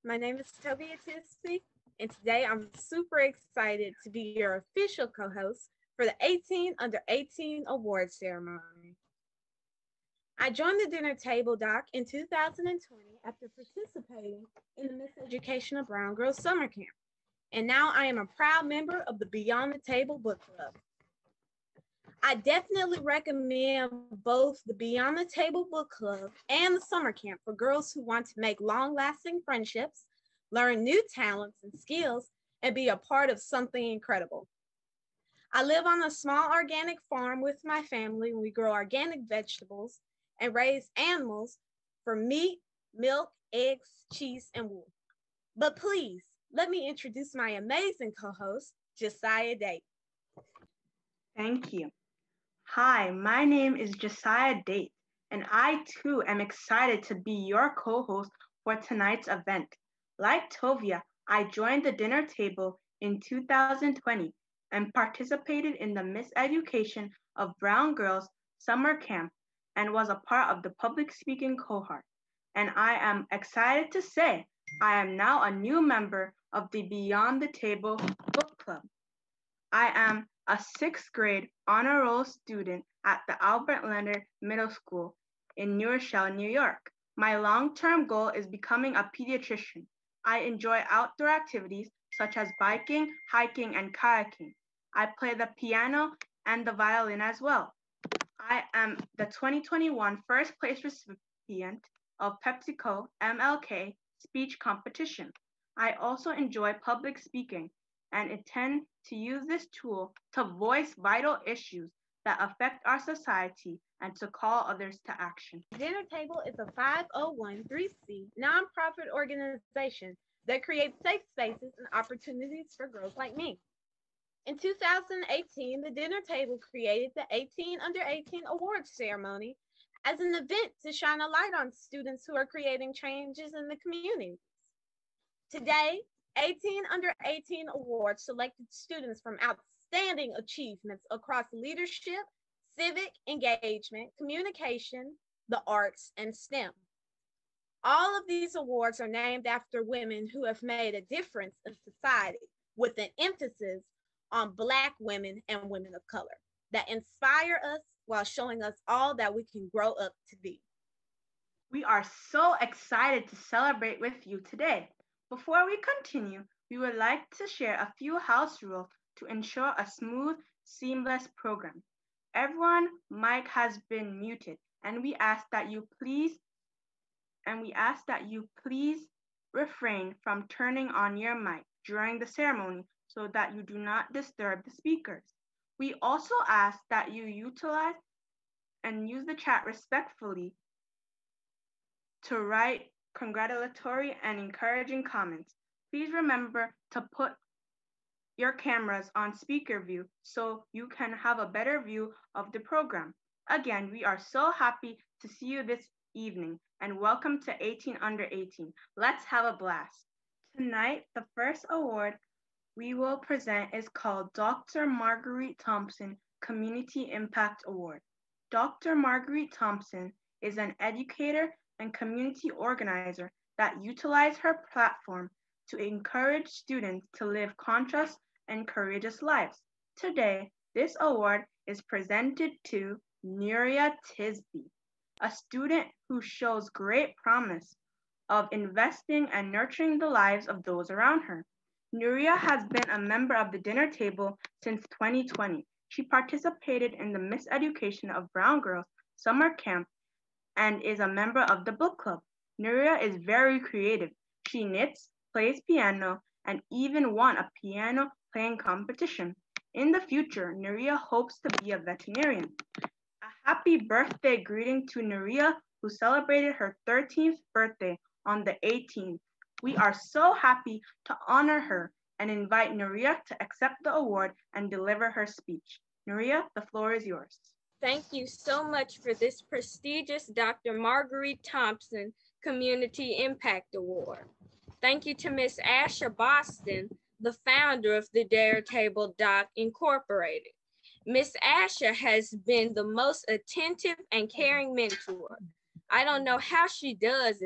My name is Tisby, and today I'm super excited to be your official co-host for the 18 Under 18 Award Ceremony. I joined the dinner table doc in 2020 after participating in the Miss Education of Brown Girls Summer Camp, and now I am a proud member of the Beyond the Table Book Club. I definitely recommend both the Beyond the Table Book Club and the Summer Camp for girls who want to make long-lasting friendships, learn new talents and skills, and be a part of something incredible. I live on a small organic farm with my family. We grow organic vegetables and raise animals for meat, milk, eggs, cheese, and wool. But please, let me introduce my amazing co-host, Josiah Date. Thank you. Hi, my name is Josiah Date, and I too am excited to be your co-host for tonight's event. Like Tovia, I joined the dinner table in 2020 and participated in the Miss Education of Brown Girls Summer Camp and was a part of the public speaking cohort. And I am excited to say I am now a new member of the Beyond the Table Book Club. I am a sixth grade honor roll student at the Albert Leonard Middle School in New Rochelle, New York. My long-term goal is becoming a pediatrician. I enjoy outdoor activities such as biking, hiking, and kayaking. I play the piano and the violin as well. I am the 2021 first place recipient of PepsiCo MLK speech competition. I also enjoy public speaking and intend to use this tool to voice vital issues that affect our society and to call others to action. Dinner Table is a 501(c) nonprofit organization that creates safe spaces and opportunities for girls like me. In 2018, the Dinner Table created the 18 Under 18 Awards Ceremony as an event to shine a light on students who are creating changes in the community. Today, 18 Under 18 Awards selected students from outstanding achievements across leadership, civic engagement, communication, the arts, and STEM. All of these awards are named after women who have made a difference in society with an emphasis on Black women and women of color that inspire us while showing us all that we can grow up to be. We are so excited to celebrate with you today. Before we continue, we would like to share a few house rules to ensure a smooth, seamless program. Everyone's mic has been muted, and we ask that you please refrain from turning on your mic during the ceremony so that you do not disturb the speakers. We also ask that you utilize and use the chat respectfully to write congratulatory and encouraging comments. Please remember to put your cameras on speaker view so you can have a better view of the program. Again, we are so happy to see you this evening and welcome to 18 Under 18. Let's have a blast. Tonight, the first award we will present is called Dr. Marguerite Thompson Community Impact Award. Dr. Marguerite Thompson is an educator and community organizer that utilizes her platform to encourage students to live conscious and courageous lives. Today, this award is presented to Nuria Tisby, a student who shows great promise of investing and nurturing the lives of those around her. Nuria has been a member of the dinner table since 2020. She participated in the Miss Education of Brown Girls Summer Camp and is a member of the book club. Nuria is very creative. She knits, plays piano, and even won a piano playing competition. In the future, Nuria hopes to be a veterinarian. A happy birthday greeting to Nuria, who celebrated her 13th birthday on the 18th. We are so happy to honor her and invite Nuria to accept the award and deliver her speech. Nuria, the floor is yours. Thank you so much for this prestigious Dr. Marguerite Thompson Community Impact Award. Thank you to Miss Asha Boston, the founder of the Dinner Table Doc Incorporated. Miss Asha has been the most attentive and caring mentor. I don't know how she does it,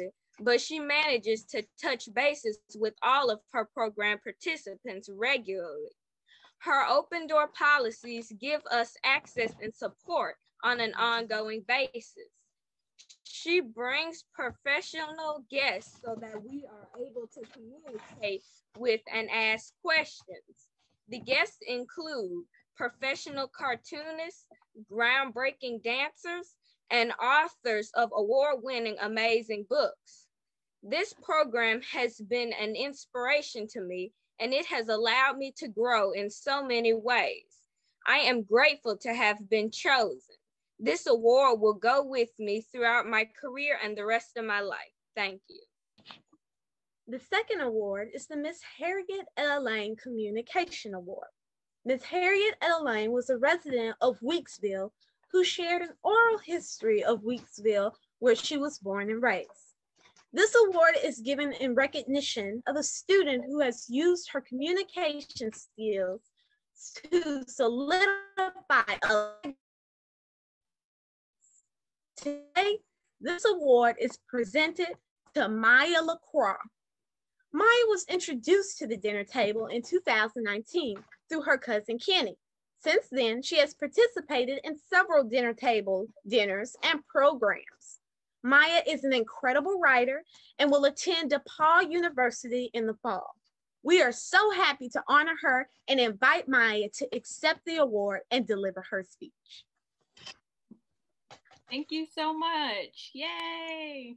but she manages to touch bases with all of her program participants regularly. Her open door policies give us access and support on an ongoing basis. She brings professional guests so that we are able to communicate with and ask questions. The guests include professional cartoonists, groundbreaking dancers, and authors of award-winning amazing books. This program has been an inspiration to me, and it has allowed me to grow in so many ways. I am grateful to have been chosen. This award will go with me throughout my career and the rest of my life. Thank you. The second award is the Miss Harriet Etta Lane Communication Award. Miss Harriet Etta Lane was a resident of Weeksville who shared an oral history of Weeksville, where she was born and raised. This award is given in recognition of a student who has used her communication skills to solidify a. Today, this award is presented to Maya LaCroix. Maya was introduced to the dinner table in 2019 through her cousin Kenny. Since then, she has participated in several dinner table dinners and programs. Maya is an incredible writer and will attend DePaul University in the fall. We are so happy to honor her and invite Maya to accept the award and deliver her speech. Thank you so much. Yay.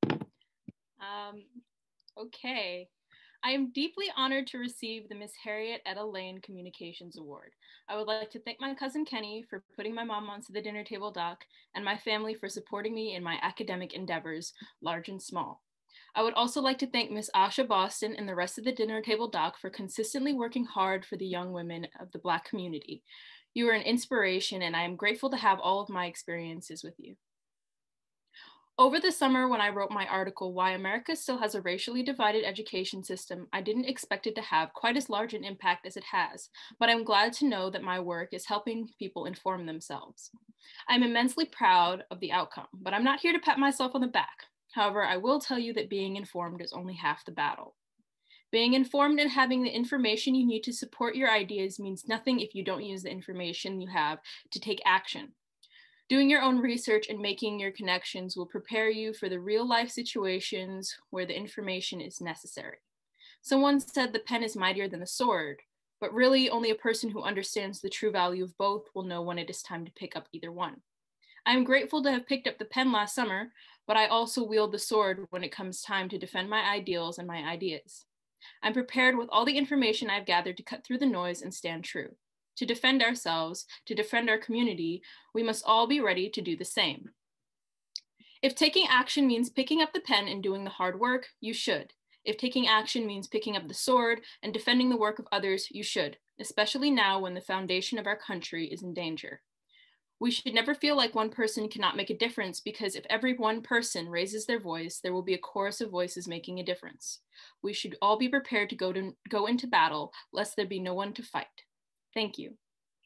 Okay. I am deeply honored to receive the Miss Harriet Etta Lane Communications Award. I would like to thank my cousin Kenny for putting my mom onto the dinner table dock and my family for supporting me in my academic endeavors, large and small. I would also like to thank Miss Asha Boston and the rest of the dinner table dock for consistently working hard for the young women of the Black community. You are an inspiration, and I am grateful to have all of my experiences with you. Over the summer, when I wrote my article, Why America Still Has a Racially Divided Education System, I didn't expect it to have quite as large an impact as it has, but I'm glad to know that my work is helping people inform themselves. I'm immensely proud of the outcome, but I'm not here to pat myself on the back. However, I will tell you that being informed is only half the battle. Being informed and having the information you need to support your ideas means nothing if you don't use the information you have to take action. Doing your own research and making your connections will prepare you for the real life situations where the information is necessary. Someone said the pen is mightier than the sword, but really only a person who understands the true value of both will know when it is time to pick up either one. I am grateful to have picked up the pen last summer, but I also wield the sword when it comes time to defend my ideals and my ideas. I'm prepared with all the information I've gathered to cut through the noise and stand true. To defend ourselves, to defend our community, we must all be ready to do the same. If taking action means picking up the pen and doing the hard work, you should. If taking action means picking up the sword and defending the work of others, you should, especially now when the foundation of our country is in danger. We should never feel like one person cannot make a difference, because if every one person raises their voice, there will be a chorus of voices making a difference. We should all be prepared to go into battle, lest there be no one to fight. Thank you.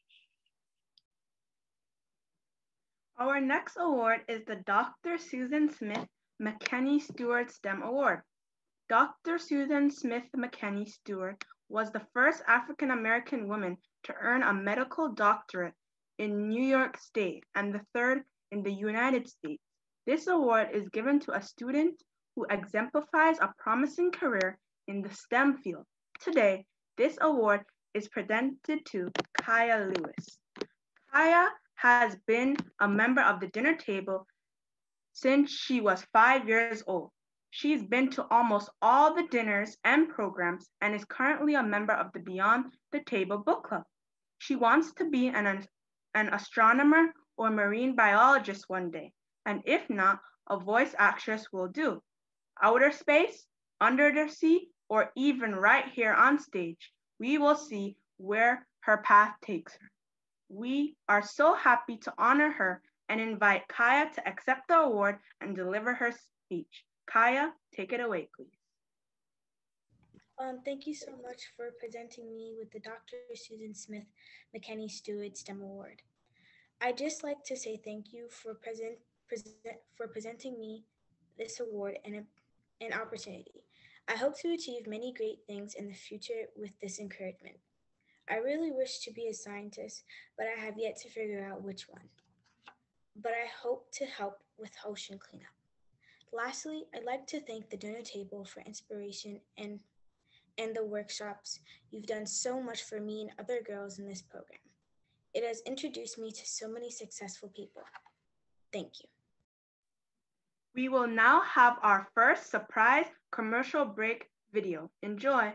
Our next award is the Dr. Susan Smith McKenney Stewart STEM Award. Dr. Susan Smith McKenney Stewart was the first African-American woman to earn a medical doctorate in New York State and the third in the United States. This award is given to a student who exemplifies a promising career in the STEM field. Today, this award is presented to Kaya Lewis. Kaya has been a member of the dinner table since she was 5 years old. She's been to almost all the dinners and programs and is currently a member of the Beyond the Table book club. She wants to be an astronomer or marine biologist one day, and if not, a voice actress will do. Outer space, under the sea, or even right here on stage. We will see where her path takes her. We are so happy to honor her and invite Kaya to accept the award and deliver her speech. Kaya, take it away, please. Thank you so much for presenting me with the Dr. Susan Smith McKenney Stewart STEM Award. I'd just like to say thank you for presenting me this award, and and opportunity. I hope to achieve many great things in the future with this encouragement. I really wish to be a scientist, but I have yet to figure out which one. But I hope to help with ocean cleanup. Lastly, I'd like to thank the dinner table for inspiration and the workshops. You've done so much for me and other girls in this program. It has introduced me to so many successful people. Thank you. We will now have our first surprise commercial break video. Enjoy.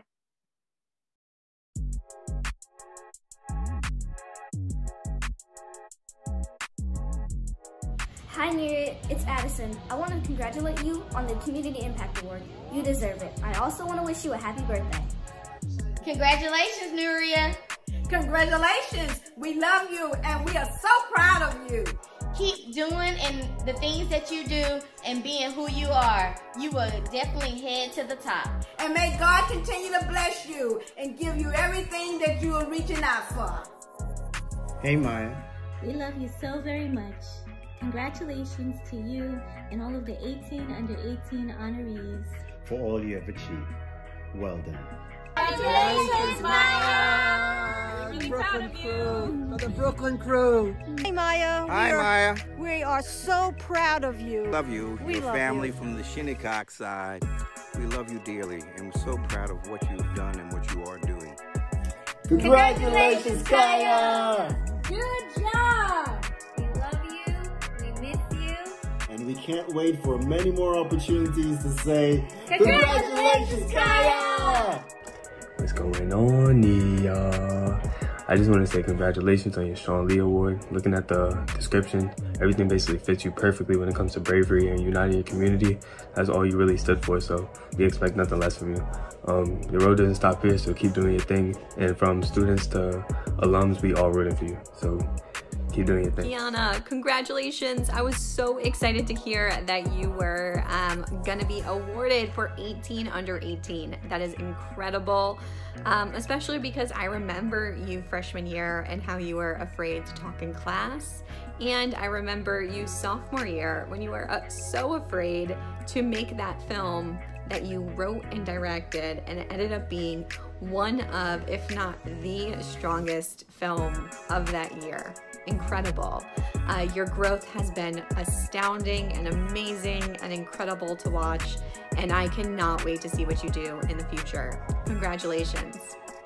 Hi Nuria, it's Addison. I want to congratulate you on the Community Impact Award. You deserve it. I also want to wish you a happy birthday. Congratulations, Nuria. Congratulations. We love you and we are so proud of you. Keep doing and the things that you do and being who you are. You will definitely head to the top. And may God continue to bless you and give you everything that you are reaching out for. Hey Maya. We love you so very much. Congratulations to you and all of the 18 under 18 honorees. For all you have achieved. Well done. Congratulations, Maya! The Brooklyn crew. For the Brooklyn crew. Hey Maya. Hi Maya. We are so proud of you. Love you. We Your love family you. from the Shinnecock side. We love you dearly and we're so proud of what you've done and what you are doing. Congratulations, Kaya! Good job! We love you. We miss you. And we can't wait for many more opportunities to say Congratulations, Kaya! What's going on, y'all? I just want to say congratulations on your Sean Lee Award. Looking at the description, everything basically fits you perfectly when it comes to bravery and uniting your community. That's all you really stood for, so we expect nothing less from you. Your road doesn't stop here, so keep doing your thing. And from students to alums, we all rooting for you. So keep doing your thing. Kiana, congratulations. I was so excited to hear that you were gonna be awarded for 18 under 18. That is incredible, especially because I remember you freshman year and how you were afraid to talk in class. And I remember you sophomore year when you were so afraid to make that film that you wrote and directed, and it ended up being one of, if not the strongest film of that year. Incredible. Your growth has been astounding and amazing and incredible to watch, and I cannot wait to see what you do in the future. Congratulations.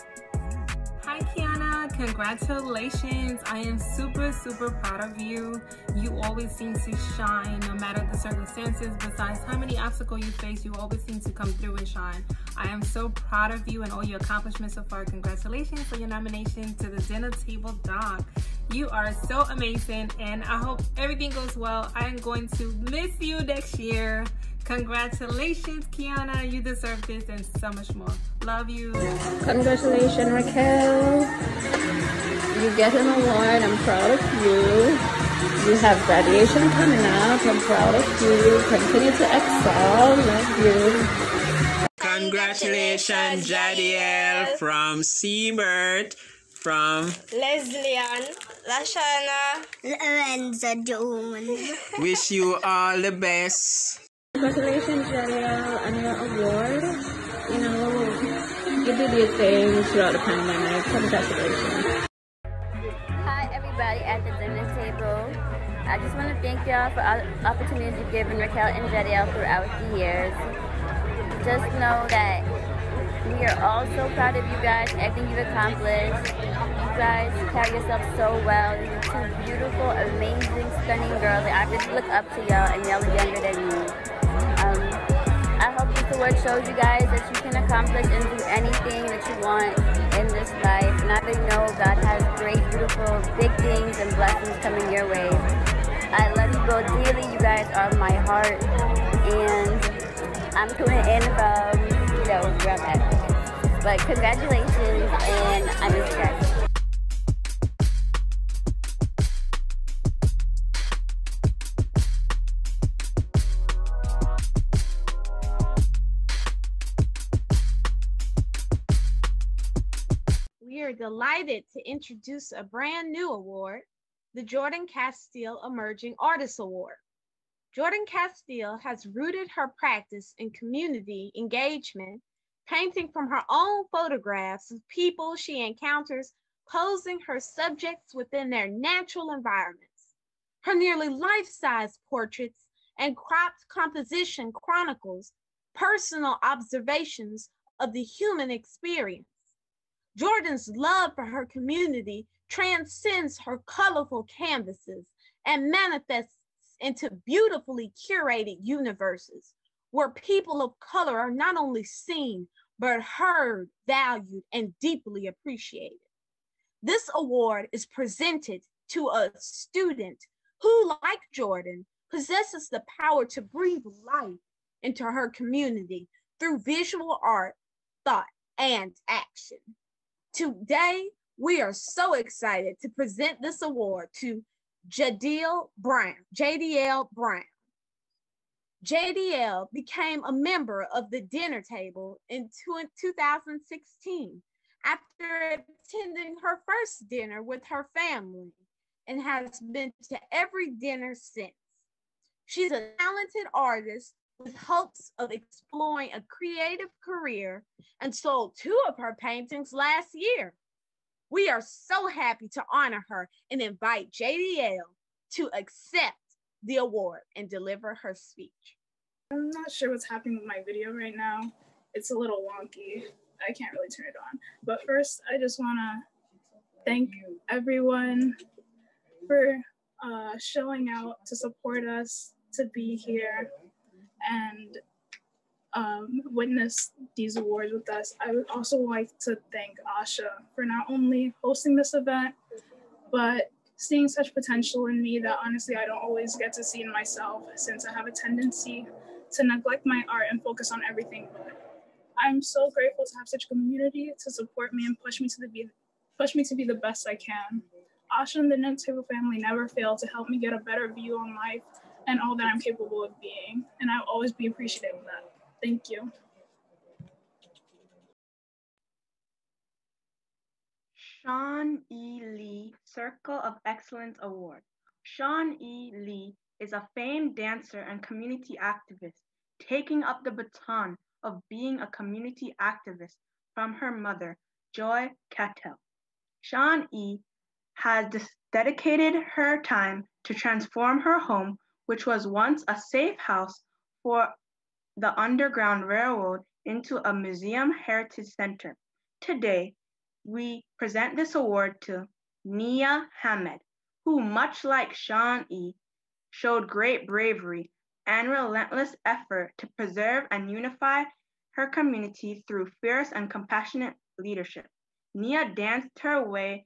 Hi Kiana, congratulations. I am super proud of you. You always seem to shine no matter the circumstances. Besides how many obstacles you face, you always seem to come through and shine. I am so proud of you and all your accomplishments so far. Congratulations for your nomination to the Dinner Table Doc. You are so amazing and I hope everything goes well. I am going to miss you next year. Congratulations, Kiana. You deserve this and so much more. Love you. Congratulations, Raquel. You get an award. I'm proud of you. You have graduation coming up. I'm proud of you. Continue to excel. Love you. Congratulations, Jadiel from Seabird, from Leslie-Ann, Lashana, Lorenzo Jones. Wish you all the best. Congratulations, Jadiel, on your award. You know, you did your thing throughout the pandemic. Congratulations. Hi, everybody at the dinner table. I just want to thank y'all for all the opportunities you've given Raquel and Jadiel throughout the years. Just know that we are all so proud of you guys, everything you've accomplished. You guys carry yourself so well. You're two beautiful, amazing, stunning girls. I just look up to y'all and y'all are younger than me. I hope this award shows you guys that you can accomplish and do anything that you want in this life. And I already know God has great, beautiful, big things and blessings coming your way. I love you both dearly. You guys are my heart. And I'm tuning in from, where I'm at. But congratulations, and I miss you guys. We are delighted to introduce a brand new award, the Jordan Castile Emerging Artist Award. Jordan Castile has rooted her practice in community engagement, painting from her own photographs of people she encounters, posing her subjects within their natural environments. Her nearly life-size portraits and cropped composition chronicles personal observations of the human experience. Jordan's love for her community transcends her colorful canvases and manifests into beautifully curated universes where people of color are not only seen, but heard, valued, and deeply appreciated. This award is presented to a student who, like Jordan, possesses the power to breathe life into her community through visual art, thought, and action. Today, we are so excited to present this award to JDL Brown. JDL became a member of the dinner table in 2016 after attending her first dinner with her family and has been to every dinner since. She's a talented artist with hopes of exploring a creative career and sold 2 of her paintings last year. We are so happy to honor her and invite JDL to accept the award and deliver her speech. I'm not sure what's happening with my video right now. It's a little wonky. I can't really turn it on. But first, I just want to thank everyone for showing out to support us, to be here, and witness these awards with us. I would also like to thank Asha for not only hosting this event, but seeing such potential in me that honestly I don't always get to see in myself, since I have a tendency to neglect my art and focus on everything. But I'm so grateful to have such a community to support me and push me to be the best I can. Asha and the dinner table family never fail to help me get a better view on life and all that I'm capable of being, and I'll always be appreciative of that. Thank you. Sean E. Lee Circle of Excellence Award. Sean E. Lee is a famed dancer and community activist, taking up the baton of being a community activist from her mother, Joy Cattell. Sean E. has dedicated her time to transform her home, which was once a safe house for the Underground Railroad, into a museum heritage center. Today, we present this award to Nia Hamed, who, much like Sean E., showed great bravery and relentless effort to preserve and unify her community through fierce and compassionate leadership. Nia danced her way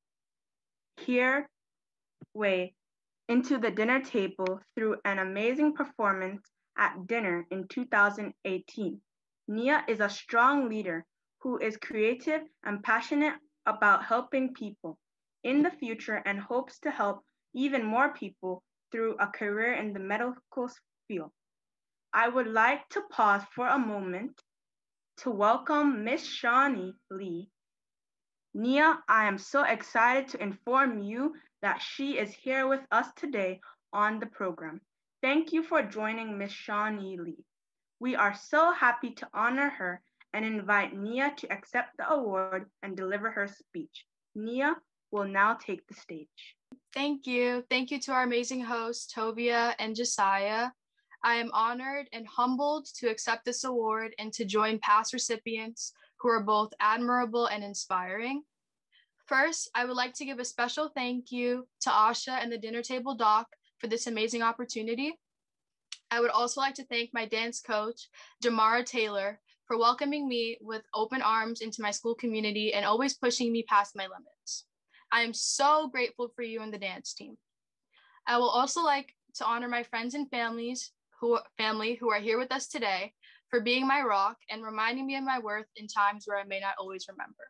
into the dinner table through an amazing performance at dinner in 2018. Nia is a strong leader who is creative and passionate about helping people in the future and hopes to help even more people through a career in the medical field. I would like to pause for a moment to welcome Miss Shawnee Lee. Nia, I am so excited to inform you that she is here with us today on the program. Thank you for joining Miss Shawnee Lee. We are so happy to honor her and invite Nia to accept the award and deliver her speech. Nia will now take the stage. Thank you. Thank you to our amazing hosts, Tovia and Josiah. I am honored and humbled to accept this award and to join past recipients who are both admirable and inspiring. First, I would like to give a special thank you to Asha and the Dinner Table Doc for this amazing opportunity. I would also like to thank my dance coach, Jamara Taylor, for welcoming me with open arms into my school community and always pushing me past my limits. I am so grateful for you and the dance team. I will also like to honor my friends and family who are here with us today for being my rock and reminding me of my worth in times where I may not always remember.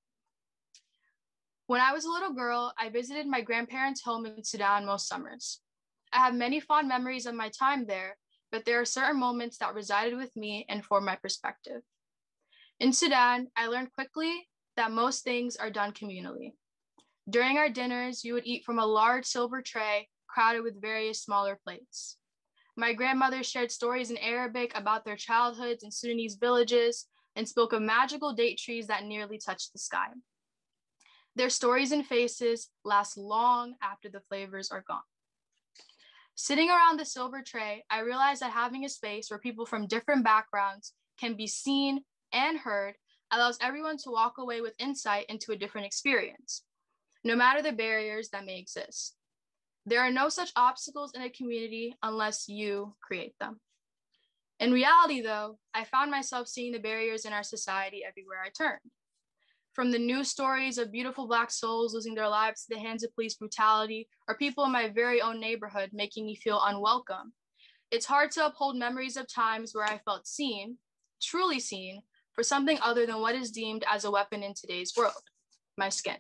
When I was a little girl, I visited my grandparents' home in Sudan most summers. I have many fond memories of my time there, but there are certain moments that resided with me and formed my perspective. In Sudan, I learned quickly that most things are done communally. During our dinners, you would eat from a large silver tray crowded with various smaller plates. My grandmother shared stories in Arabic about their childhoods in Sudanese villages and spoke of magical date trees that nearly touched the sky. Their stories and faces last long after the flavors are gone. Sitting around the silver tray, I realized that having a space where people from different backgrounds can be seen and heard allows everyone to walk away with insight into a different experience, no matter the barriers that may exist. There are no such obstacles in a community unless you create them. In reality, though, I found myself seeing the barriers in our society everywhere I turned. From the news stories of beautiful Black souls losing their lives to the hands of police brutality, or people in my very own neighborhood making me feel unwelcome, it's hard to uphold memories of times where I felt seen, truly seen, for something other than what is deemed as a weapon in today's world, my skin.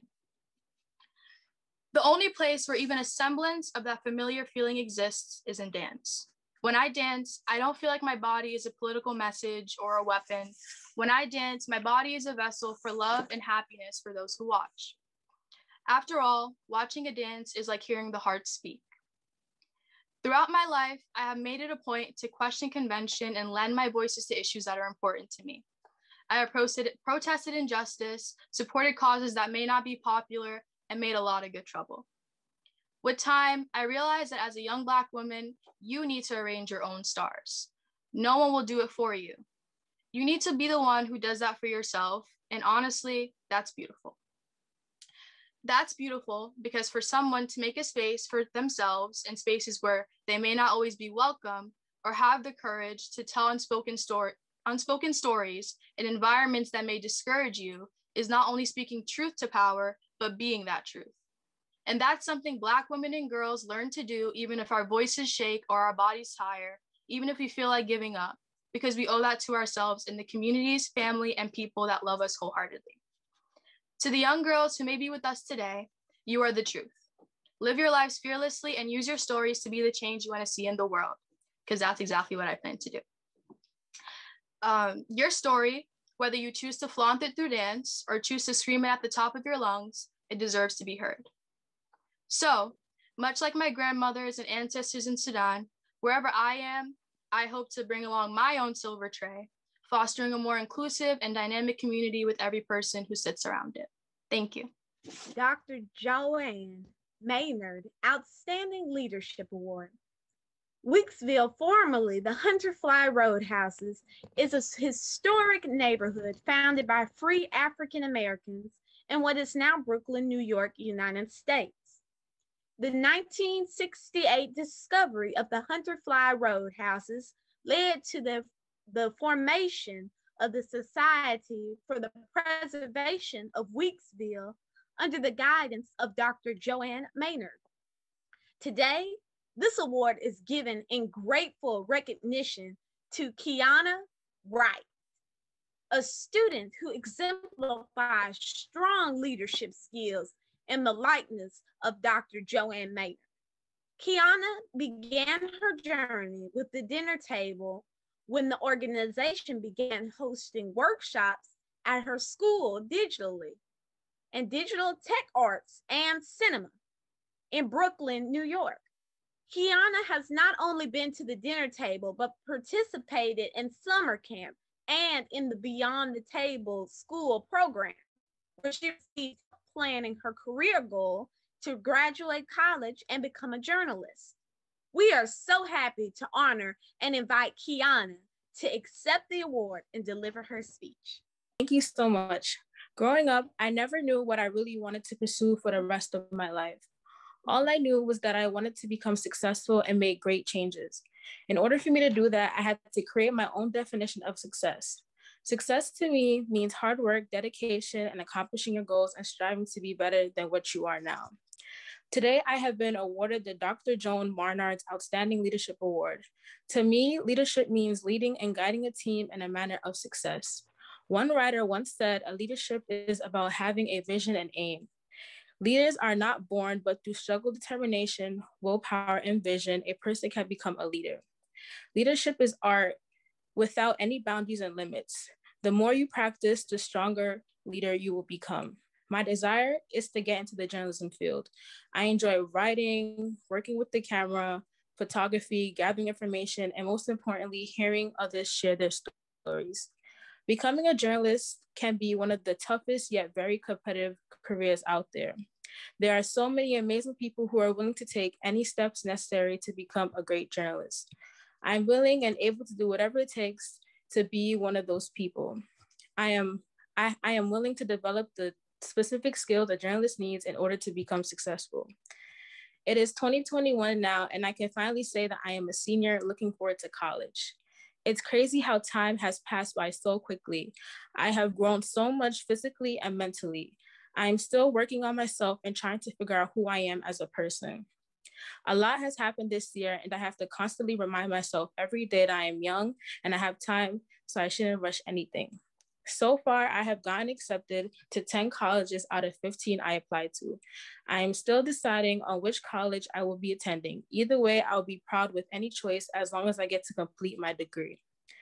The only place where even a semblance of that familiar feeling exists is in dance. When I dance, I don't feel like my body is a political message or a weapon. When I dance, my body is a vessel for love and happiness for those who watch. After all, watching a dance is like hearing the heart speak. Throughout my life, I have made it a point to question convention and lend my voices to issues that are important to me. I have protested injustice, supported causes that may not be popular, and made a lot of good trouble. With time, I realized that as a young Black woman, you need to arrange your own stars. No one will do it for you. You need to be the one who does that for yourself, and honestly, that's beautiful. That's beautiful because for someone to make a space for themselves in spaces where they may not always be welcome or have the courage to tell unspoken stories in environments that may discourage you is not only speaking truth to power, but being that truth. And that's something Black women and girls learn to do even if our voices shake or our bodies tire, even if we feel like giving up, because we owe that to ourselves and the communities, family, and people that love us wholeheartedly. To the young girls who may be with us today, you are the truth. Live your lives fearlessly and use your stories to be the change you want to see in the world, because that's exactly what I plan to do. Your story, whether you choose to flaunt it through dance or choose to scream it at the top of your lungs, it deserves to be heard. So, much like my grandmothers and ancestors in Sudan, wherever I am, I hope to bring along my own silver tray, fostering a more inclusive and dynamic community with every person who sits around it. Thank you. Dr. Joanne Maynard, Outstanding Leadership Award. Weeksville, formerly the Hunterfly Roadhouses, is a historic neighborhood founded by free African Americans in what is now Brooklyn, New York, United States. The 1968 discovery of the Hunterfly Roadhouses led to the formation of the Society for the Preservation of Weeksville under the guidance of Dr. Joanne Maynard. Today, this award is given in grateful recognition to Kiana Wright, a student who exemplifies strong leadership skills in the likeness of Dr. Joanne Maynard. Kiana began her journey with the dinner table when the organization began hosting workshops at her school digitally and digital tech arts and cinema in Brooklyn, New York. Kiana has not only been to the dinner table, but participated in summer camp and in the Beyond the Table school program, where she received planning her career goal to graduate college and become a journalist. We are so happy to honor and invite Kiana to accept the award and deliver her speech. Thank you so much. Growing up, I never knew what I really wanted to pursue for the rest of my life. All I knew was that I wanted to become successful and make great changes. In order for me to do that, I had to create my own definition of success. Success to me means hard work, dedication, and accomplishing your goals and striving to be better than what you are now. Today, I have been awarded the Dr. Joan Maynard's Outstanding Leadership Award. To me, leadership means leading and guiding a team in a manner of success. One writer once said, leadership is about having a vision and aim. Leaders are not born, but through struggle, determination, willpower, and vision, a person can become a leader. Leadership is art without any boundaries and limits. The more you practice, the stronger leader you will become. My desire is to get into the journalism field. I enjoy writing, working with the camera, photography, gathering information, and most importantly, hearing others share their stories. Becoming a journalist can be one of the toughest yet very competitive careers out there. There are so many amazing people who are willing to take any steps necessary to become a great journalist. I'm willing and able to do whatever it takes to be one of those people. I am willing to develop the specific skills a journalist needs in order to become successful. It is 2021 now, and I can finally say that I am a senior looking forward to college. It's crazy how time has passed by so quickly. I have grown so much physically and mentally. I am still working on myself and trying to figure out who I am as a person. A lot has happened this year, and I have to constantly remind myself every day that I am young and I have time, so I shouldn't rush anything. So far, I have gotten accepted to 10 colleges out of 15 I applied to. I am still deciding on which college I will be attending. Either way, I'll be proud with any choice as long as I get to complete my degree.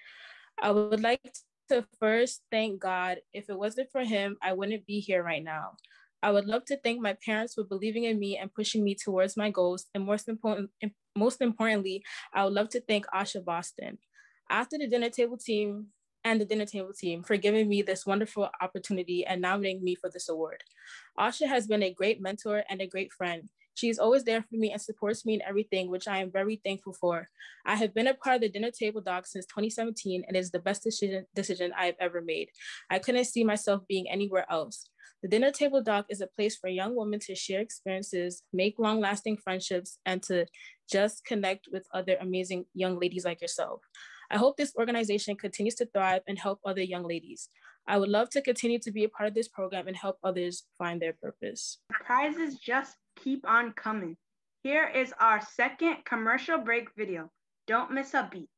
I would like to first thank God. If it wasn't for him, I wouldn't be here right now. I would love to thank my parents for believing in me and pushing me towards my goals. And most importantly, I would love to thank Asha Boston. After the dinner table team, for giving me this wonderful opportunity and nominating me for this award. Asha has been a great mentor and a great friend. She is always there for me and supports me in everything, which I am very thankful for. I have been a part of the dinner table doc since 2017, and it is the best decision I have ever made. I couldn't see myself being anywhere else. The dinner table doc is a place for young women to share experiences, make long-lasting friendships, and to just connect with other amazing young ladies like yourself. I hope this organization continues to thrive and help other young ladies. I would love to continue to be a part of this program and help others find their purpose. Prizes just keep on coming. Here is our second commercial break video. Don't miss a beat.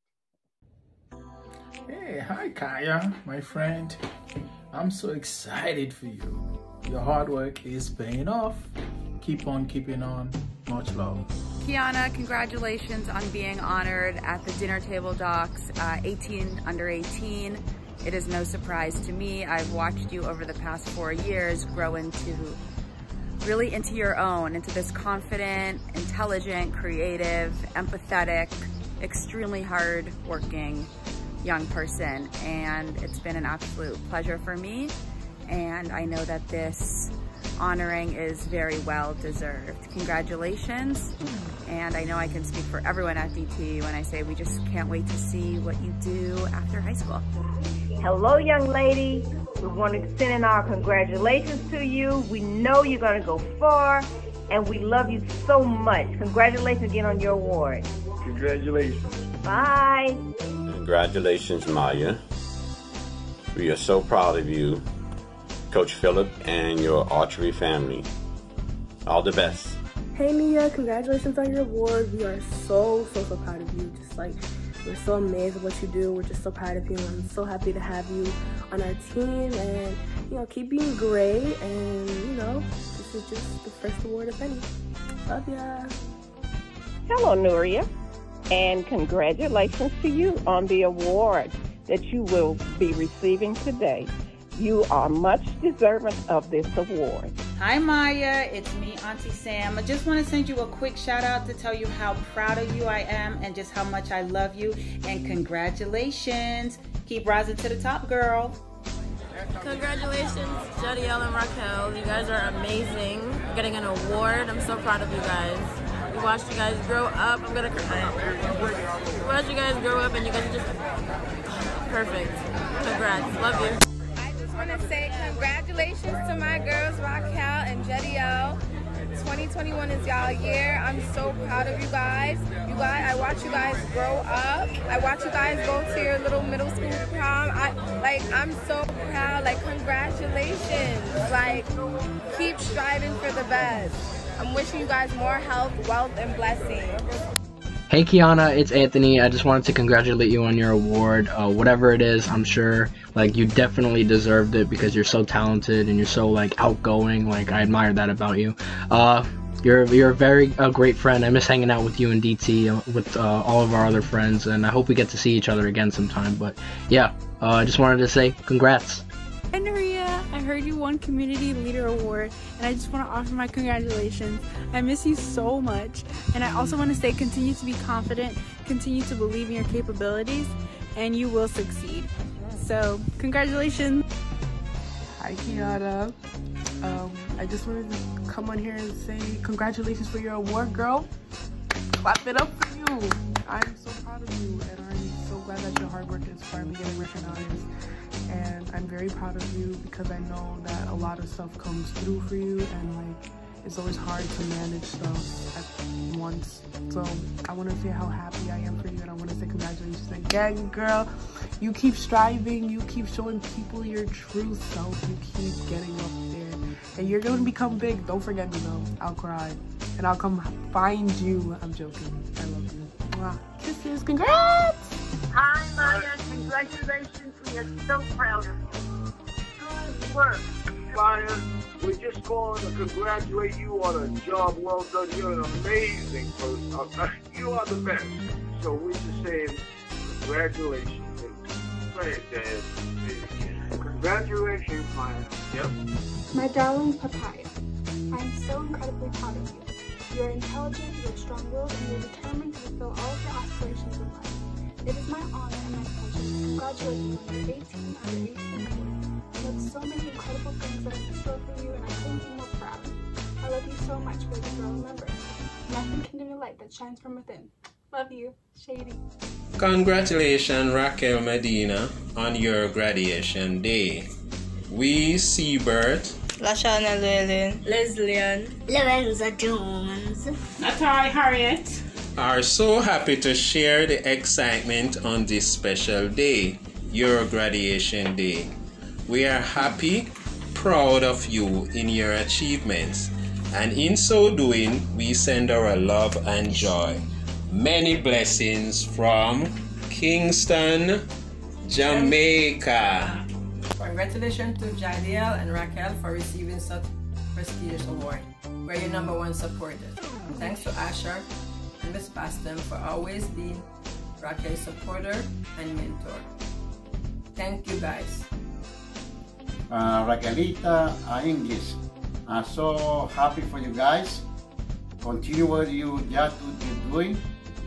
Hey, hi Kaya, my friend. I'm so excited for you. Your hard work is paying off. Keep on keeping on. Much love. Kiana, congratulations on being honored at the dinner table docs, 18 under 18. It is no surprise to me. I've watched you over the past 4 years grow really into your own, into this confident, intelligent, creative, empathetic, extremely hard-working young person. And it's been an absolute pleasure for me. And I know that this honoring is very well deserved. Congratulations. And I know I can speak for everyone at DT when I say we just can't wait to see what you do after high school. Hello, young lady. We want to send in our congratulations to you. We know you're going to go far, and we love you so much. Congratulations again on your award. Congratulations. Bye. Congratulations, Maya. We are so proud of you, Coach Phillip, and your archery family. All the best. Hey Nia, congratulations on your award. We are so proud of you. We're so amazed at what you do. We're just so proud of you. I'm so happy to have you on our team, and keep being great. And this is just the first award of any. Love ya. Hello, Nuria, and congratulations to you on the award that you will be receiving today. You are much deserving of this award. Hi Maya, it's me, Auntie Sam. I just want to send you a quick shout out to tell you how proud of you I am and just how much I love you, and congratulations. Keep rising to the top, girl. Congratulations, Jadiel and Raquel. You guys are amazing. You're getting an award. I'm so proud of you guys. We watched you guys grow up. I'm gonna cry. We watched you guys grow up and you guys are just perfect. Congrats. Love you. I want to say congratulations to my girls Raquel and Jadiel. 2021 is y'all year. I'm so proud of you guys. I watch you guys grow up. I watch you guys go to your little middle school prom. I'm so proud. Congratulations. Keep striving for the best. I'm wishing you guys more health, wealth, and blessings. Hey Kiana, it's Anthony. I just wanted to congratulate you on your award. Whatever it is, I'm sure you definitely deserved it because you're so talented and you're so outgoing. I admire that about you. You're a very great friend. I miss hanging out with you in DT with all of our other friends, and I hope we get to see each other again sometime. But yeah, I just wanted to say congrats. Hi Nuria, I heard you won Community Leader Award, and I just want to offer my congratulations. I miss you so much, and I also want to say continue to be confident, continue to believe in your capabilities, and you will succeed. So, congratulations. Hi, Kiana. I just wanted to come on here and say congratulations for your award, girl. Clap it up for you. I'm so proud of you, and I'm so glad that your hard work is finally getting recognized. And I'm very proud of you because I know that a lot of stuff comes through for you, and like it's always hard to manage stuff at once. So I want to say how happy I am for you, and I want to say congratulations again, girl. You keep striving, you keep showing people your true self, you keep getting up there, and you're gonna become big. Don't forget me though. I'll cry, and I'll come find you. I'm joking. I love you. Mwah. Kisses. Congrats. Hi, Maya. Congratulations. We are so proud of you. Good work. Maya, we're just calling to congratulate you on a job well done. You're an amazing person. You are the best. So we're just saying congratulations. Say it, Dad. Congratulations, Maya. Yep. My darling papaya, I'm so incredibly proud of you. You're intelligent, you're strong-willed, and you're determined to fulfill all of your aspirations in life. It is my honor and my pleasure to congratulate you on your 18 under 18 award. You have so many incredible things that are in store for you, and I couldn't be more proud. I love you so much, baby girl. Remember, nothing can dim the light that shines from within. Love you, Shady. Congratulations, Raquel Medina, on your graduation day. We, Seabert, Lashana Llewellyn, Leslian, Lorenza Jones, Natai Harriet, are so happy to share the excitement on this special day, your graduation day. We are happy, proud of you in your achievements, and in so doing, we send our love and joy. Many blessings from Kingston, Jamaica. Congratulations to Jadiel and Raquel for receiving such prestigious award. We're your #1 supporters. Thanks to Asher and Miss Baston for always being Raquel's supporter and mentor. Thank you guys. Raquelita English. So happy for you guys. Continue what you just doing.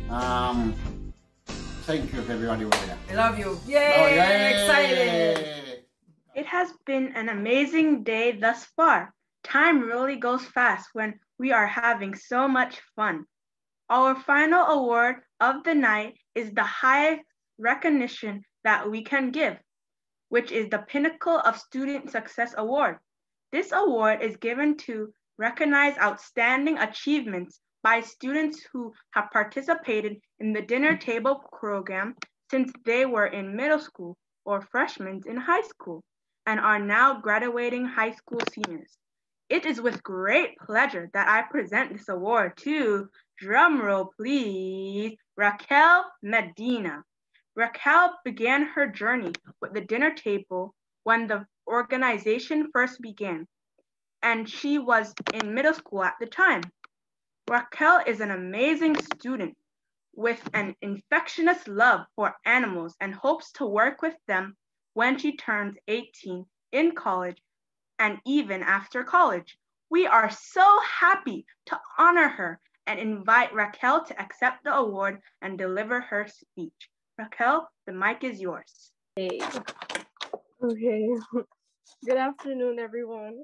Thank you everybody over there. We love you. Yay! Oh, yay! Excited! It has been an amazing day thus far. Time really goes fast when we are having so much fun. Our final award of the night is the highest recognition that we can give, which is the Pinnacle of Student Success Award. This award is given to recognize outstanding achievements by students who have participated in the dinner table program since they were in middle school or freshmen in high school and are now graduating high school seniors. It is with great pleasure that I present this award to, drumroll please, Raquel Medina. Raquel began her journey with the dinner table when the organization first began, and she was in middle school at the time. Raquel is an amazing student with an infectious love for animals and hopes to work with them when she turns 18 in college and even after college. We are so happy to honor her and invite Raquel to accept the award and deliver her speech. Raquel, the mic is yours. Hey. Okay. Good afternoon, everyone.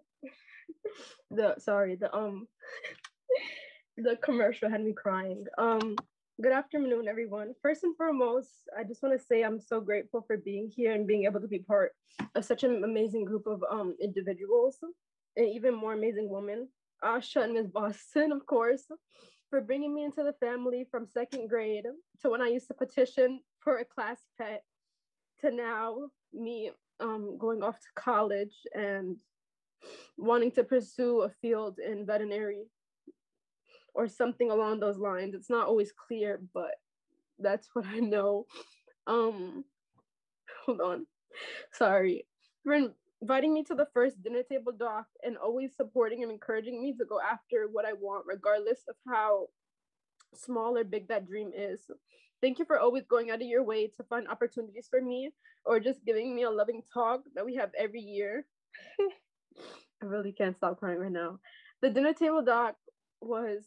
The commercial had me crying. Good afternoon, everyone. First and foremost, I just want to say I'm so grateful for being here and being able to be part of such an amazing group of individuals and even more amazing women. Asha and Ms. Boston, of course, for bringing me into the family from 2nd grade to when I used to petition for a class pet to now me going off to college and wanting to pursue a field in veterinary or something along those lines. It's not always clear, but that's what I know. Hold on. Sorry. For inviting me to the first dinner table doc and always supporting and encouraging me to go after what I want, regardless of how small or big that dream is. Thank you for always going out of your way to find opportunities for me or just giving me a loving talk that we have every year. I really can't stop crying right now. The dinner table doc was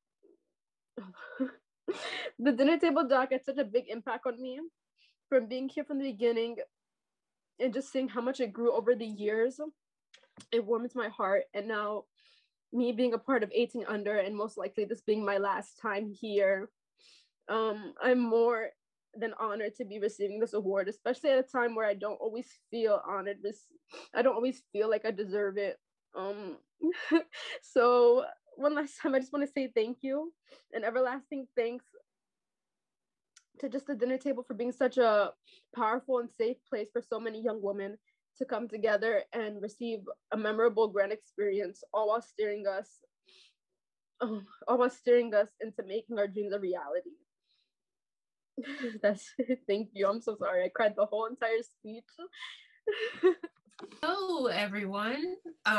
the dinner table doc had such a big impact on me, from being here from the beginning and just seeing how much it grew over the years. It warms my heart. And now me being a part of 18 under, and most likely this being my last time here, I'm more than honored to be receiving this award, especially at a time where I don't always feel honored. I don't always feel like I deserve it. So one last time, I just want to say thank you, and everlasting thanks to just the dinner table for being such a powerful and safe place for so many young women to come together and receive a memorable grand experience, all while steering us into making our dreams a reality. That's it. Thank you. I'm so sorry. I cried the whole entire speech. Hello, everyone.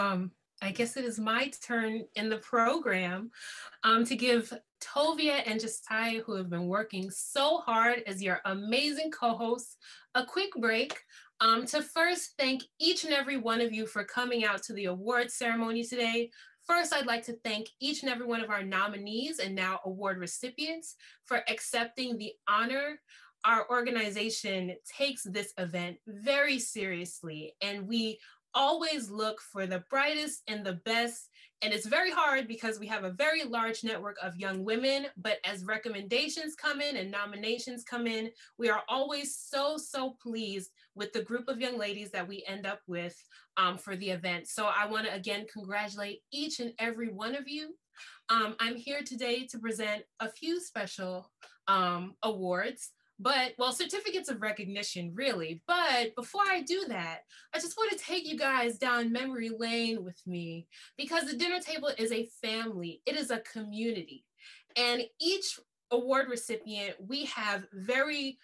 I guess it is my turn in the program to give Tovia and Josiah, who have been working so hard as your amazing co-hosts, a quick break to first thank each and every one of you for coming out to the award ceremony today. First, I'd like to thank each and every one of our nominees and now award recipients for accepting the honor. Our organization takes this event very seriously, and we always look for the brightest and the best. And it's very hard because we have a very large network of young women, but as recommendations come in and nominations come in, we are always so, so pleased with the group of young ladies that we end up with for the event. So I want to again congratulate each and every one of you. I'm here today to present a few special awards. Certificates of recognition, really. But before I do that, I just want to take you guys down memory lane with me, because the dinner table is a family. It is a community. And each award recipient, we have very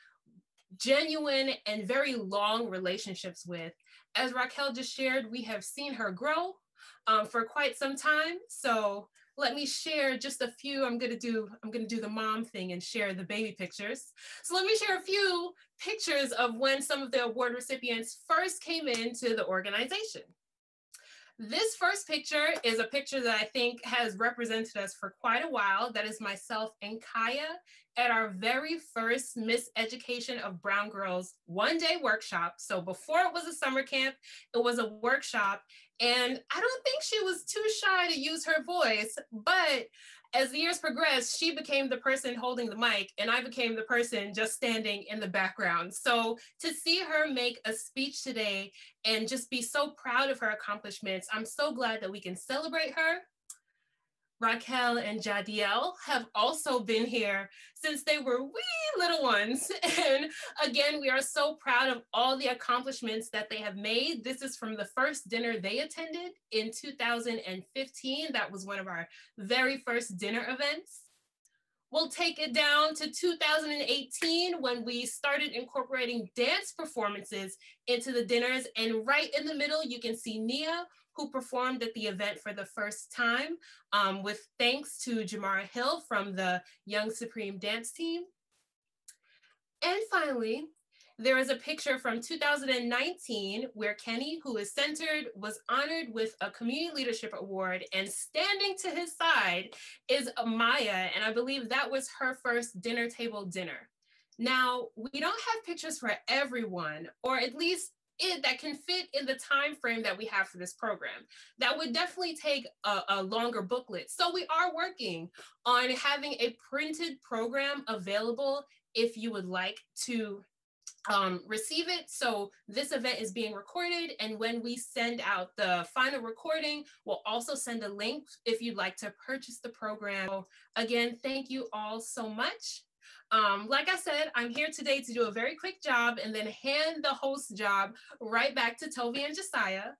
genuine and very long relationships with. As Raquel just shared, we have seen her grow for quite some time. So let me share just a few. I'm gonna do the mom thing and share the baby pictures. So let me share a few pictures of when some of the award recipients first came into the organization. This first picture is a picture that I think has represented us for quite a while. That is myself and Kaya at our very first Miss Education of Brown Girls one-day workshop. So before it was a summer camp, it was a workshop. And I don't think she was too shy to use her voice, but as the years progressed, she became the person holding the mic and I became the person just standing in the background. So to see her make a speech today and just be so proud of her accomplishments, I'm so glad that we can celebrate her. Raquel and Jadiel have also been here since they were wee little ones. And again, we are so proud of all the accomplishments that they have made. This is from the first dinner they attended in 2015. That was one of our very first dinner events. We'll take it down to 2018 when we started incorporating dance performances into the dinners. And right in the middle, you can see Nia, who performed at the event for the first time, with thanks to Jamara Hill from the Young Supreme Dance Team. And finally, there is a picture from 2019 where Kenny, who is centered, was honored with a Community Leadership Award, and standing to his side is Maya, and I believe that was her first dinner table dinner. Now, we don't have pictures for everyone, or at least that can fit in the time frame that we have for this program. That would definitely take a longer booklet. So we are working on having a printed program available if you would like to receive it. So this event is being recorded, and when we send out the final recording, we'll also send a link if you'd like to purchase the program. So again, thank you all so much. Like I said, I'm here today to do a very quick job and then hand the host job right back to Tovia and Josiah.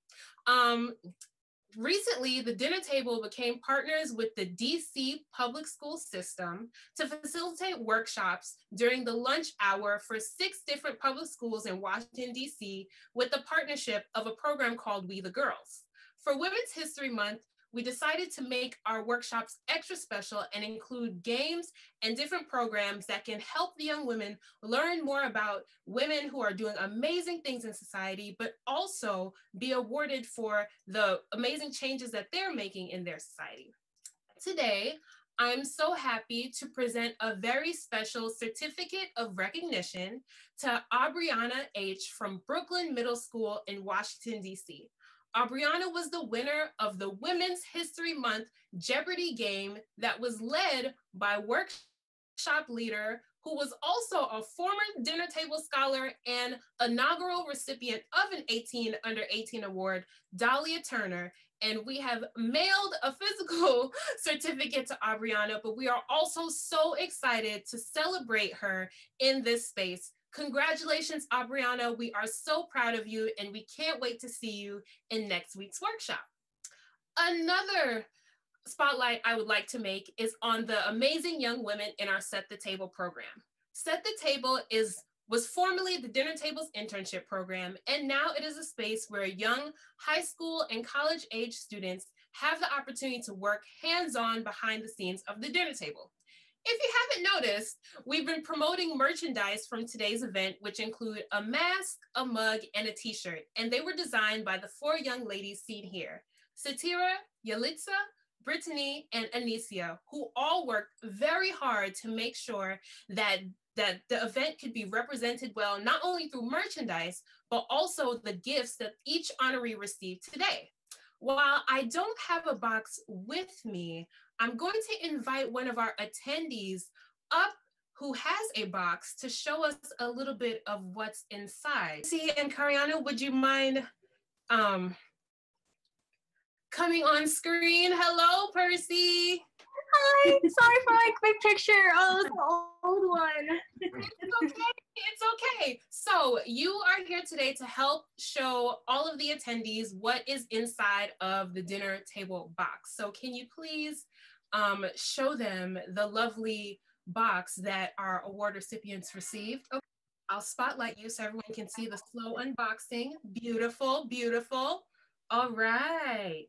Recently, the dinner table became partners with the DC public school system to facilitate workshops during the lunch hour for 6 different public schools in Washington, DC, with the partnership of a program called We the Girls. For Women's History Month, we decided to make our workshops extra special and include games and different programs that can help the young women learn more about women who are doing amazing things in society, but also be awarded for the amazing changes that they're making in their society. Today, I'm so happy to present a very special certificate of recognition to Aubriana H. from Brooklyn Middle School in Washington, D.C. Aubriana was the winner of the Women's History Month Jeopardy game that was led by workshop leader who was also a former dinner table scholar and inaugural recipient of an 18 under 18 award, Dahlia Turner. And we have mailed a physical certificate to Aubriana, but we are also so excited to celebrate her in this space. Congratulations, Aubriana. We are so proud of you and we can't wait to see you in next week's workshop. Another spotlight I would like to make is on the amazing young women in our Set the Table program. Set the Table was formerly the Dinner Tables internship program, and now it is a space where young high school and college age students have the opportunity to work hands-on behind the scenes of the dinner table. If you haven't noticed, we've been promoting merchandise from today's event, which include a mask, a mug, and a t-shirt, and they were designed by the 4 young ladies seen here: Satira, Yalitza, Brittany, and Anicia, who all worked very hard to make sure that the event could be represented well, not only through merchandise, but also the gifts that each honoree received today. While I don't have a box with me, I'm going to invite one of our attendees up who has a box to show us a little bit of what's inside. See, and Kariana, would you mind coming on screen? Hello, Percy. Hi, sorry for my quick picture. Oh, it's an old one. It's okay, it's okay. So you are here today to help show all of the attendees what is inside of the dinner table box. So can you please show them the lovely box that our award recipients received? Okay. I'll spotlight you so everyone can see the slow unboxing. Beautiful, beautiful. All right.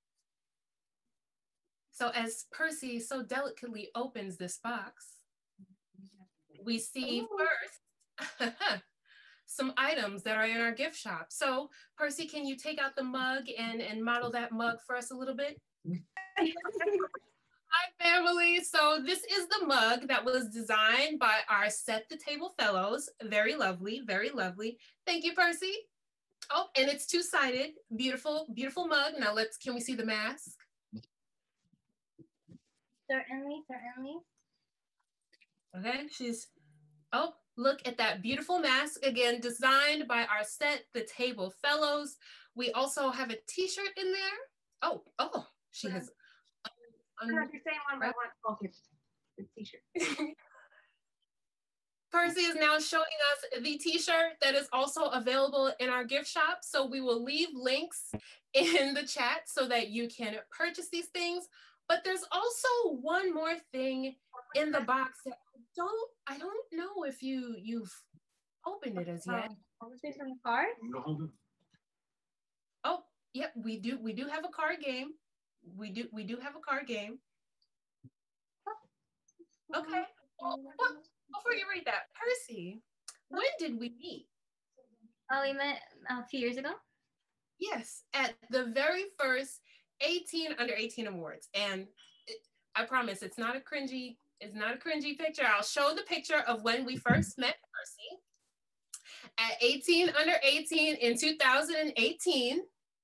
So as Percy so delicately opens this box, we see first some items that are in our gift shop. So Percy, can you take out the mug and model that mug for us a little bit? Hi, family. So this is the mug that was designed by our Set the Table fellows. Very lovely, very lovely. Thank you, Percy. Oh, and it's two-sided. Beautiful, beautiful mug. Now can we see the mask? Certainly, certainly. Okay, oh, look at that beautiful mask. Again, designed by our Set the Table fellows. We also have a t-shirt in there. Oh, she has. You're saying one by one. Okay, the t-shirt. Percy is now showing us the t-shirt that is also available in our gift shop. So we will leave links in the chat so that you can purchase these things. But there's also one more thing in the box that I don't know if you've opened it as yet. Was it from the card? Oh, yep, we do have a card game. We do have a card game. Okay. Well, before you read that, Percy, when did we meet? We met a few years ago. Yes, at the very first 18 under 18 awards. And I promise it's not a cringy picture. I'll show the picture of when we first met Percy at 18 under 18 in 2018.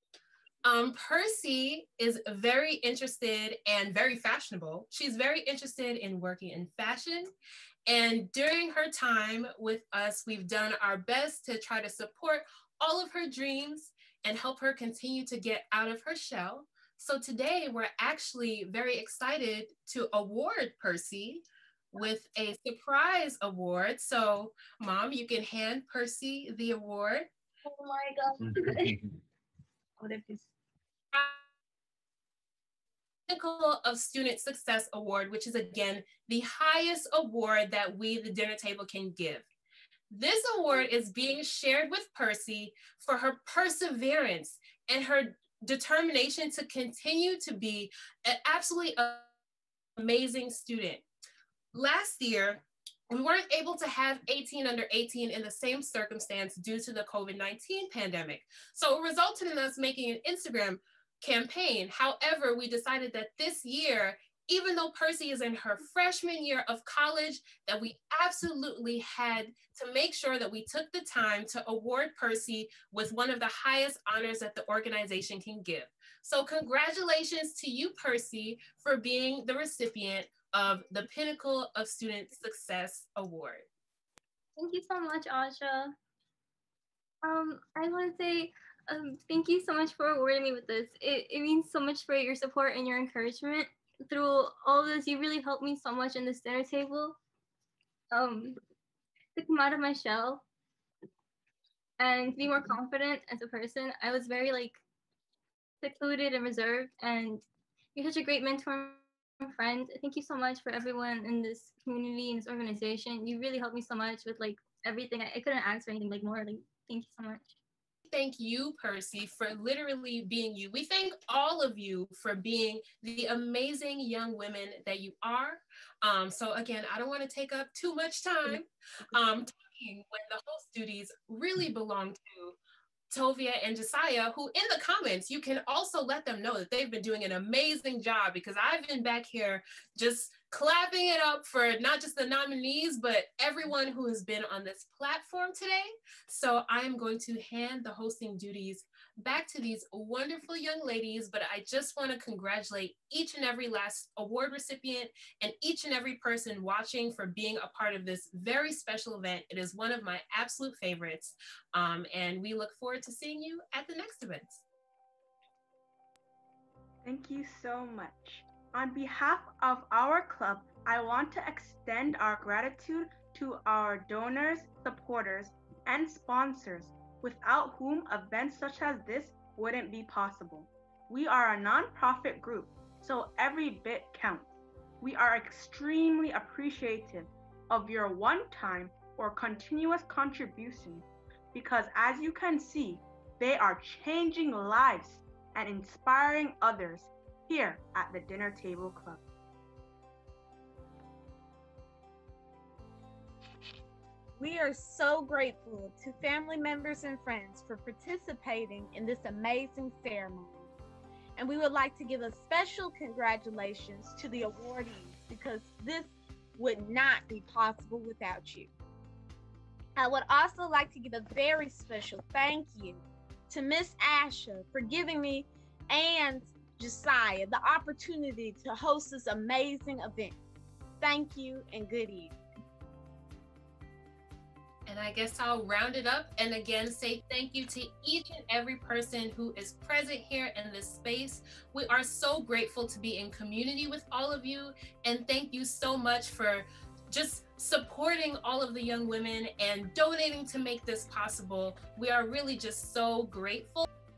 Percy is very interested and very fashionable. She's very interested in working in fashion. And during her time with us, we've done our best to try to support all of her dreams and help her continue to get out of her shell. So today we're actually very excited to award Percy with a surprise award. So Mom, you can hand Percy the award. Oh my God. What if this? Pinnacle of Student Success Award, which is again the highest award that we, the dinner table, can give. This award is being shared with Percy for her perseverance and her determination to continue to be an absolutely amazing student. Last year, we weren't able to have 18 under 18 in the same circumstance due to the COVID-19 pandemic. So it resulted in us making an Instagram campaign. However, we decided that this year, even though Percy is in her freshman year of college, that we absolutely had to make sure that we took the time to award Percy with one of the highest honors that the organization can give. So congratulations to you, Percy, for being the recipient of the Pinnacle of Student Success Award. Thank you so much, Asha. I want to say thank you so much for awarding me with this. It means so much for your support and your encouragement. Through all this, you really helped me so much in this dinner table. To come out of my shell and be more confident as a person. I was very secluded and reserved, and you're such a great mentor and friend. Thank you so much for everyone in this community and this organization. You really helped me so much with everything. I couldn't ask for anything more. Thank you so much. Thank you, Percy, for literally being you. We thank all of you for being the amazing young women that you are. So again, I don't want to take up too much time talking when the host duties really belong to Tovia and Josiah, who in the comments, you can also let them know that they've been doing an amazing job, because I've been back here just clapping it up for not just the nominees, but everyone who has been on this platform today. So I am going to hand the hosting duties back to these wonderful young ladies, but I just want to congratulate each and every last award recipient and each and every person watching for being a part of this very special event. It is one of my absolute favorites, and we look forward to seeing you at the next events. Thank you so much. On behalf of our club, I want to extend our gratitude to our donors, supporters, and sponsors, without whom events such as this wouldn't be possible. We are a nonprofit group, so every bit counts. We are extremely appreciative of your one-time or continuous contributions, because as you can see, they are changing lives and inspiring others here at the Dinner Table Club. We are so grateful to family members and friends for participating in this amazing ceremony. And we would like to give a special congratulations to the awardees, because this would not be possible without you. I would also like to give a very special thank you to Miss Asha for giving me and Josiah the opportunity to host this amazing event. Thank you and good evening. And I guess I'll round it up and again say thank you to each and every person who is present here in this space. We are so grateful to be in community with all of you, and thank you so much for just supporting all of the young women and donating to make this possible. We are really just so grateful.